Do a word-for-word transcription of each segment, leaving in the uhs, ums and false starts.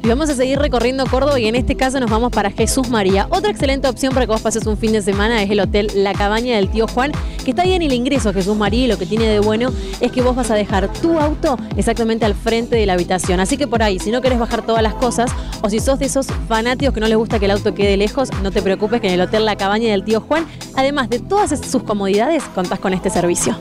Y vamos a seguir recorriendo Córdoba y en este caso nos vamos para Jesús María. Otra excelente opción para que vos pases un fin de semana es el hotel La Cabaña del Tío Juan, que está ahí en el ingreso a Jesús María, y lo que tiene de bueno es que vos vas a dejar tu auto exactamente al frente de la habitación. Así que por ahí, si no querés bajar todas las cosas o si sos de esos fanáticos que no les gusta que el auto quede lejos, no te preocupes que en el hotel La Cabaña del Tío Juan, además de todas sus comodidades, contás con este servicio.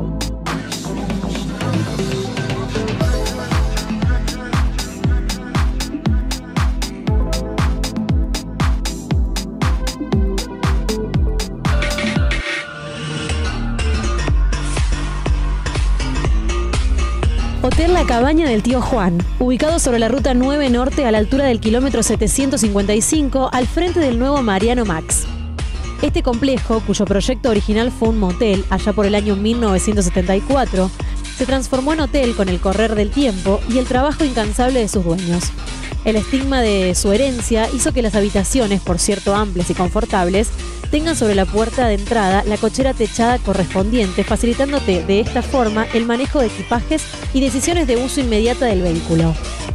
Hotel La Cabaña del Tío Juan, ubicado sobre la ruta nueve Norte a la altura del kilómetro setecientos cincuenta y cinco, al frente del nuevo Mariano Max. Este complejo, cuyo proyecto original fue un motel allá por el año mil novecientos setenta y cuatro, se transformó en hotel con el correr del tiempo y el trabajo incansable de sus dueños. El estigma de su herencia hizo que las habitaciones, por cierto amplias y confortables, tengan sobre la puerta de entrada la cochera techada correspondiente, facilitándote de esta forma el manejo de equipajes y decisiones de uso inmediata del vehículo.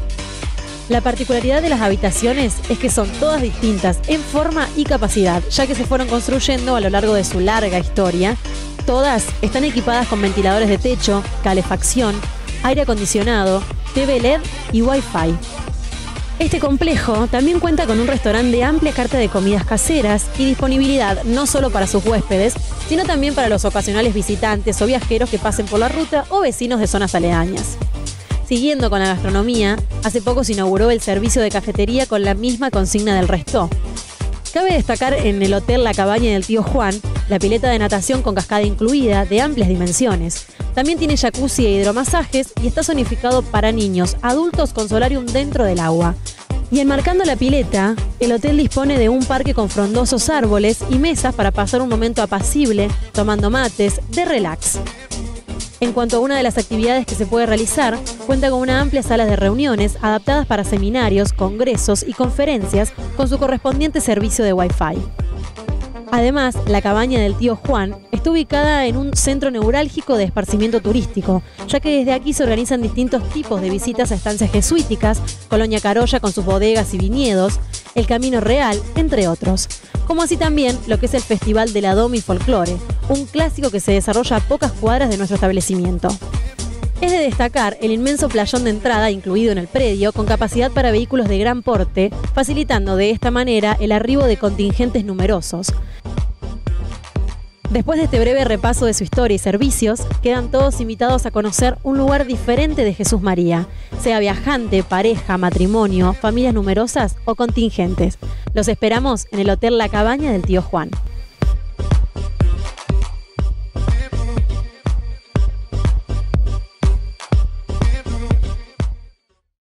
La particularidad de las habitaciones es que son todas distintas en forma y capacidad, ya que se fueron construyendo a lo largo de su larga historia. Todas están equipadas con ventiladores de techo, calefacción, aire acondicionado, T V L E D y Wi-Fi. Este complejo también cuenta con un restaurante de amplia carta de comidas caseras y disponibilidad no solo para sus huéspedes, sino también para los ocasionales visitantes o viajeros que pasen por la ruta o vecinos de zonas aledañas. Siguiendo con la gastronomía, hace poco se inauguró el servicio de cafetería con la misma consigna del resto. Cabe destacar en el hotel La Cabaña del Tío Juan la pileta de natación con cascada incluida de amplias dimensiones. También tiene jacuzzi e hidromasajes y está zonificado para niños, adultos con solarium dentro del agua. Y enmarcando la pileta, el hotel dispone de un parque con frondosos árboles y mesas para pasar un momento apacible, tomando mates, de relax. En cuanto a una de las actividades que se puede realizar, cuenta con una amplia sala de reuniones adaptadas para seminarios, congresos y conferencias con su correspondiente servicio de Wi-Fi. Además, la Cabaña del Tío Juan está ubicada en un centro neurálgico de esparcimiento turístico, ya que desde aquí se organizan distintos tipos de visitas a estancias jesuíticas, Colonia Carolla con sus bodegas y viñedos, el Camino Real, entre otros. Como así también lo que es el Festival de la Domi Folclore, un clásico que se desarrolla a pocas cuadras de nuestro establecimiento. Es de destacar el inmenso playón de entrada incluido en el predio, con capacidad para vehículos de gran porte, facilitando de esta manera el arribo de contingentes numerosos. Después de este breve repaso de su historia y servicios, quedan todos invitados a conocer un lugar diferente de Jesús María, sea viajante, pareja, matrimonio, familias numerosas o contingentes. Los esperamos en el Hotel La Cabaña del Tío Juan.